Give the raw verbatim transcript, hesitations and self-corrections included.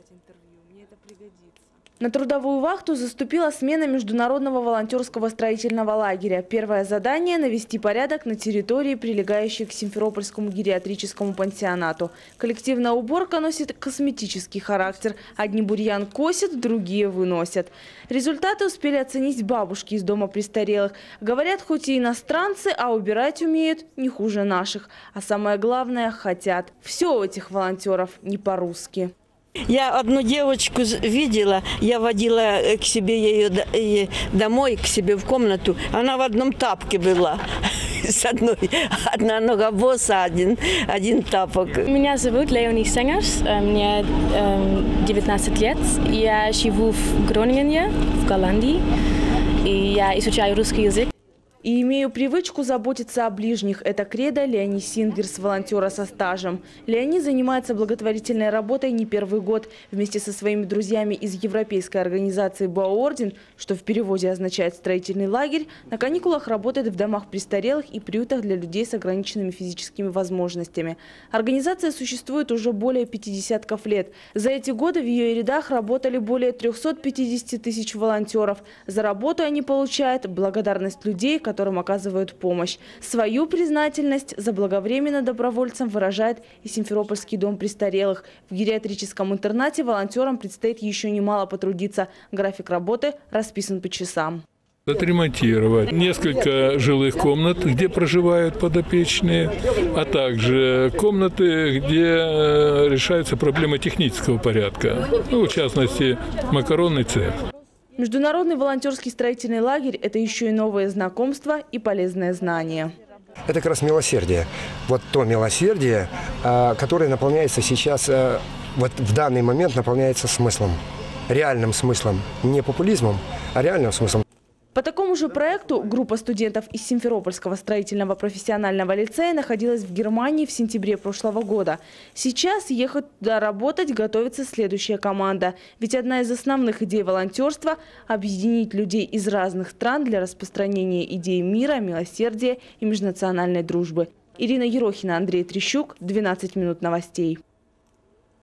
давать интервью. Мне это пригодится. На трудовую вахту заступила смена Международного волонтерского строительного лагеря. Первое задание – навести порядок на территории, прилегающей к Симферопольскому гериатрическому пансионату. Коллективная уборка носит косметический характер. Одни бурьян косят, другие выносят. Результаты успели оценить бабушки из дома престарелых. Говорят, хоть и иностранцы, а убирать умеют не хуже наших. А самое главное – хотят. Все у этих волонтеров не по-русски. Я одну девочку видела, я водила к себе ее домой, к себе в комнату. Она в одном тапке была. С одной, одна нога боса, один, один тапок. Меня зовут Леони Сенгерс, мне девятнадцать лет. Я живу в Гронингене, в Голландии, и я изучаю русский язык. И имею привычку заботиться о ближних. Это кредо Леони Сингерс, волонтера со стажем. Леони занимается благотворительной работой не первый год. Вместе со своими друзьями из европейской организации «Бауорден», что в переводе означает «строительный лагерь», на каникулах работает в домах престарелых и приютах для людей с ограниченными физическими возможностями. Организация существует уже более пятидесяти лет. За эти годы в ее рядах работали более трёхсот пятидесяти тысяч волонтеров. За работу они получают благодарность людей, которым оказывают помощь. Свою признательность за благовременно добровольцам выражает и Симферопольский дом престарелых. В гериатрическом интернате волонтерам предстоит еще немало потрудиться. График работы расписан по часам. Отремонтировать несколько жилых комнат, где проживают подопечные, а также комнаты, где решаются проблемы технического порядка, ну, в частности, макаронный цех. Международный волонтерский строительный лагерь – это еще и новые знакомства и полезные знания. Это как раз милосердие. Вот то милосердие, которое наполняется сейчас, вот в данный момент наполняется смыслом, реальным смыслом, не популизмом, а реальным смыслом. По такому же проекту группа студентов из Симферопольского строительного профессионального лицея находилась в Германии в сентябре прошлого года. Сейчас ехать туда работать готовится следующая команда. Ведь одна из основных идей волонтерства – объединить людей из разных стран для распространения идей мира, милосердия и межнациональной дружбы. Ирина Ерохина, Андрей Трещук, двенадцать минут новостей.